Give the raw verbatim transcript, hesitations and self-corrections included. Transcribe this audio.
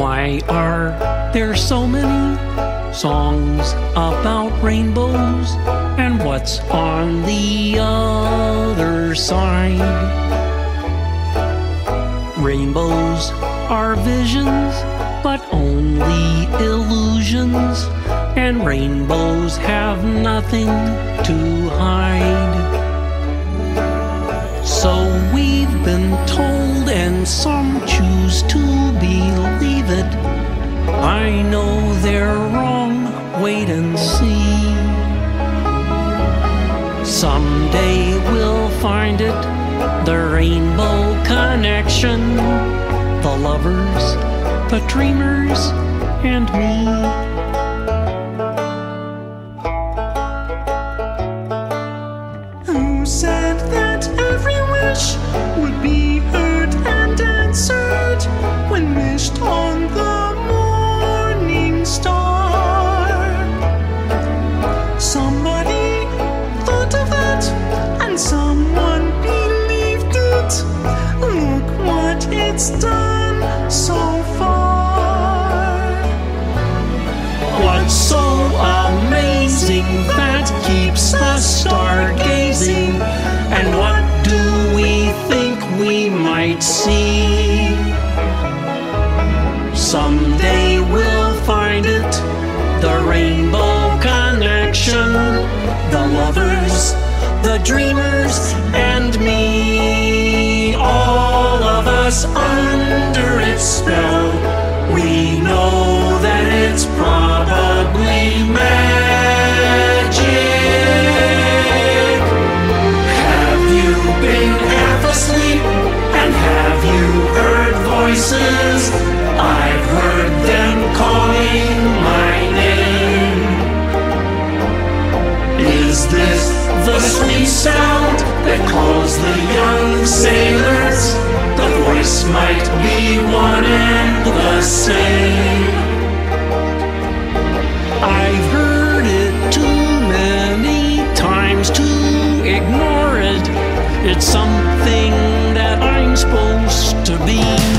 Why are there so many songs about rainbows? And what's on the other side? Rainbows are visions, but only illusions, and rainbows have nothing to hide. So we've been told, and some choose to believe it. I know they're wrong, wait and see. Someday we'll find it, the rainbow connection, the lovers, the dreamers, and me. Who said that every wish would be heard and answered when wished on the morning star? Somebody thought of that, and someone believed it. Look what it's done so far. What's so amazing that keeps us stargazing? And what do we think we might see? Someday we'll find it, the rainbow connection, the lovers, the dreamers, and me. All of us under its spell, we know that it's probably magic. Have you been half asleep, and have you heard voices? I've heard them calling my name. Is this the sweet sound that calls the young sailors? The voice might be one and the same. I've heard it too many times to ignore it. It's something that I'm supposed to be.